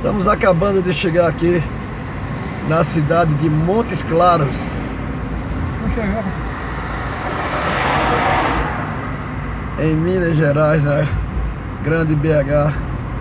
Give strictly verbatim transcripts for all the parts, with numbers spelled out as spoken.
Estamos acabando de chegar aqui na cidade de Montes Claros. Em Minas Gerais, né? Grande B H.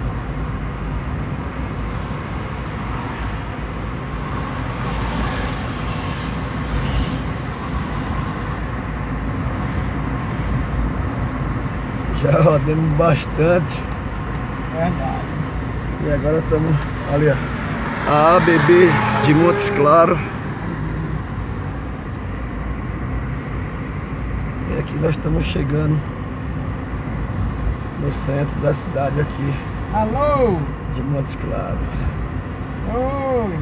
Já rodamos bastante. Verdade. E agora estamos ali, ó, a A B B de Montes Claros. E aqui nós estamos chegando no centro da cidade aqui. Alô! De Montes Claros. Oi!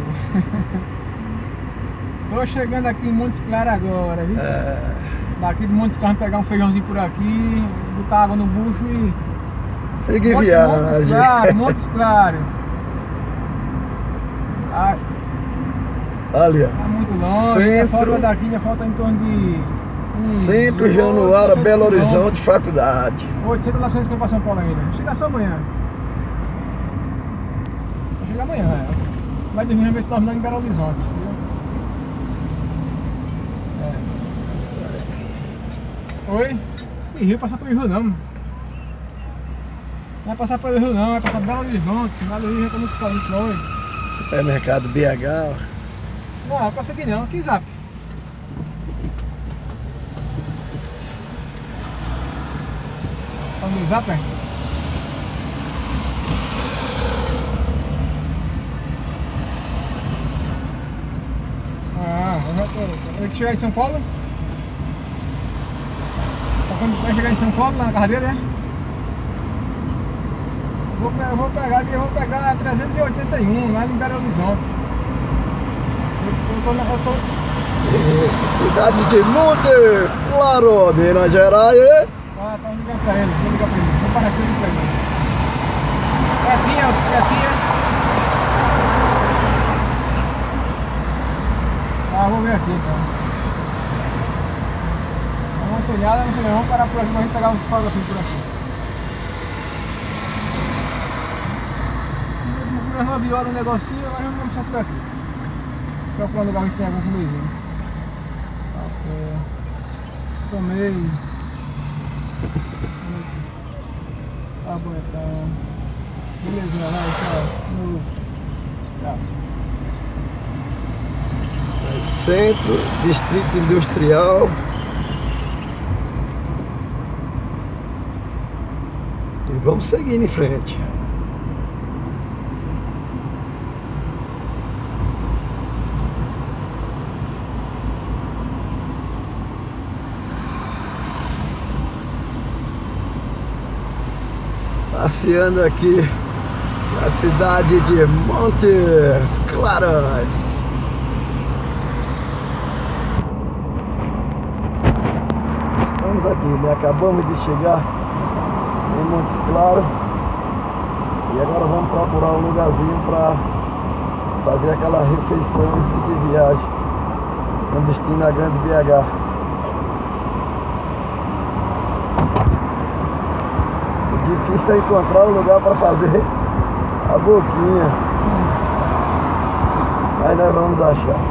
Tô chegando aqui em Montes Claros agora, viu? É... Daqui de Montes Claros pegar um feijãozinho por aqui, botar água no bucho e... Seguir Montes, viagem. Montes Claros, Montes Claros. Ah, Ali, ó. tá muito longe, ainda Centro, falta daqui, ainda falta em torno de... Centro Januária, Belo Horizonte, Faculdade. oitocentos, novecentos km para São Paulo ainda. Chega só amanhã. Só chega amanhã, é. Vai dormir, vamos ver se torna em Belo Horizonte. É. Oi? E Rio, passar pelo Rio não. Não é passar pelo Rio não, é passar Belo Horizonte. Lá do Rio já tá muito, tá muito longe. Supermercado B H. Não, não passa aqui não, aqui em Zap. Tá no Zap, é? Ah, eu já tô. Eu chegar em São Paulo? Quando vai chegar em São Paulo, lá na casa dele, né? Vou, eu vou pegar, eu vou pegar a trezentos e oitenta e um, lá em Belo Horizonte. Eu, eu tô na. Eu tô... Essa cidade de Montes Claros, Minas Gerais. Ah, tá ligando pra ele, vou ligar pra ele. Vou parar aqui e ligar pra ele. É a tia, é a tia. Ah, vou ver aqui então. Vamos olhar, vamos olhar, vamos parar por aqui pra gente pegar um fotógrafo por aqui. Às nove horas um negocinho, agora vamos começar por aqui. Procurar um lugar onde tem algum comezinho. Café. Tomei. Tá bom então. Belezinha, vai, tchau. No... Tchau. Centro, Distrito Industrial. E vamos seguir em frente. Passeando aqui na cidade de Montes Claros. Estamos aqui, né? Acabamos de chegar em Montes Claros e agora vamos procurar um lugarzinho para fazer aquela refeição e seguir viagem com destino à Grande B H. Difícil é encontrar um lugar para fazer a boquinha, mas nós vamos achar.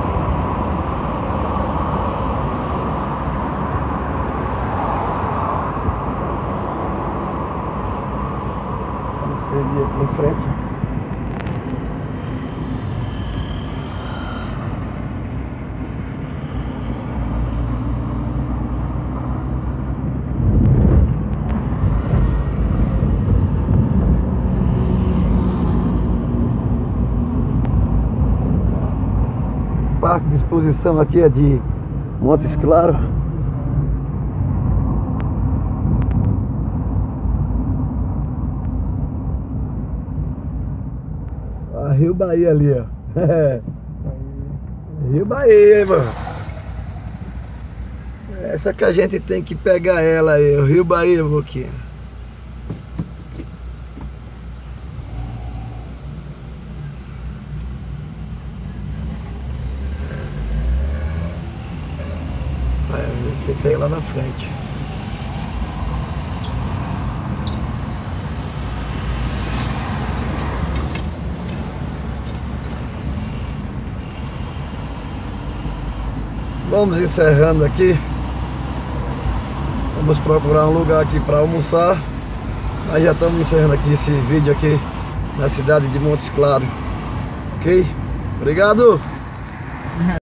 Vamos seguir aqui em frente. Parque de exposição aqui é de Montes Claros. Ah, Rio Bahia ali, ó. Rio Bahia, hein, mano. Essa que a gente tem que pegar ela aí, o Rio Bahia, Boquinha. Tem que pegar lá na frente. vamos encerrando aqui. Vamos procurar um lugar aqui para almoçar. Aí já estamos encerrando aqui esse vídeo aqui na cidade de Montes Claros. Ok? Obrigado!